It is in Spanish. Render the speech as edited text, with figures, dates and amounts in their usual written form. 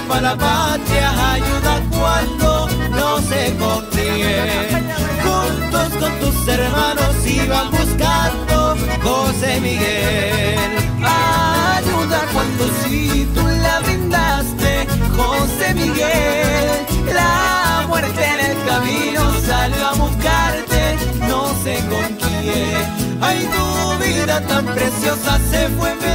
para la patria, ayuda cuando no se consigue. Juntos con tus hermanos iban buscando José Miguel. Ayuda cuando sí tú la brindaste, José Miguel. La muerte en el camino salió a buscarte, no sé con quién. Ay, tu vida tan preciosa se fue.